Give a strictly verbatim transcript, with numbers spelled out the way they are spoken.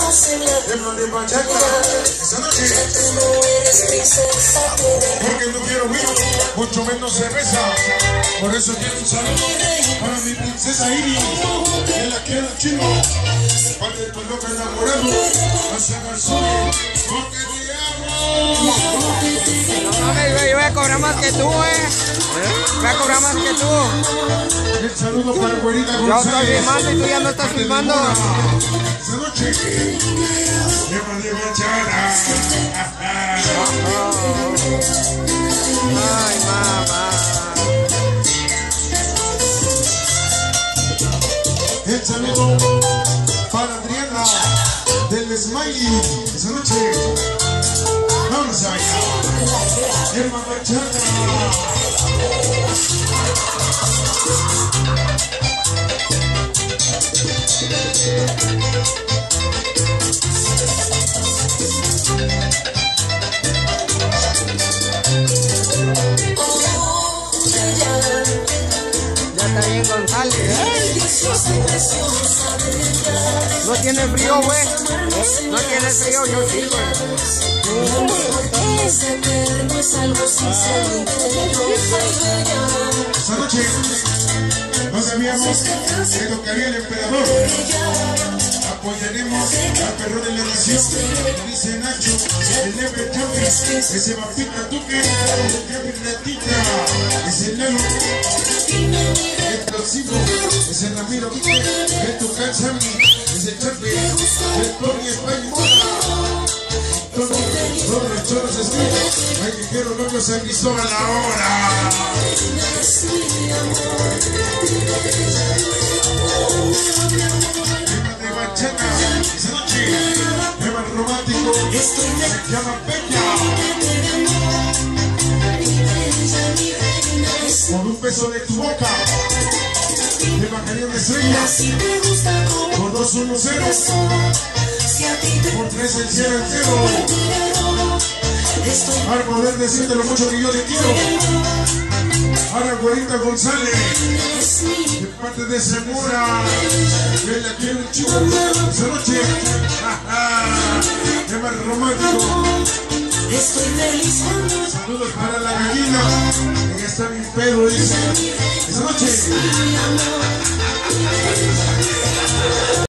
Hembra de bachata, esa noche. Porque no quiero vino, mucho menos cerveza. Por eso quiero un saludo para mi princesa Iris, que la quiero chino. Parte de tu loca enamorado, hacia Garzón, porque te amo. No mames, güey, yo voy a cobrar más que tú, eh. Voy a cobrar más que tú. El saludo para Güerita González. Yo estoy filmando y tú ya no estás filmando. Esa noche, lleva de bachata. Ay, mamá. El saludo para Adriana del Smiley. Esa noche, vamos a bailar. El bachata. Ya está bien, González. No tiene frío, güey. No tiene frío, yo sí, güey. Esta noche no sabíamos que tocaría el emperador. Apoyaremos al perro de la nación, dice Nacho, el Never Jumping, ese Mapita Tuque, el Jumping Ratita, ese Lalo, el Próximo, ese Ramiro, el Tucán Sammy, ese Chape, el Tony Española, todos los choros escritos, hay que quiero loco San Cristóbal ahora. De bachata, esa noche, tema romántico, se llama Peña. Por un beso de tu boca, te bajaría una estrella. Por dos uno cero, por tres el cielo entero. Para poder decirte lo mucho que yo te quiero. Ahora Güerita González, de parte de Zamora, que la quiero un chico esa noche. Tema romántico. Saludos para la gallina, que está bien pedo, dice. Esa noche.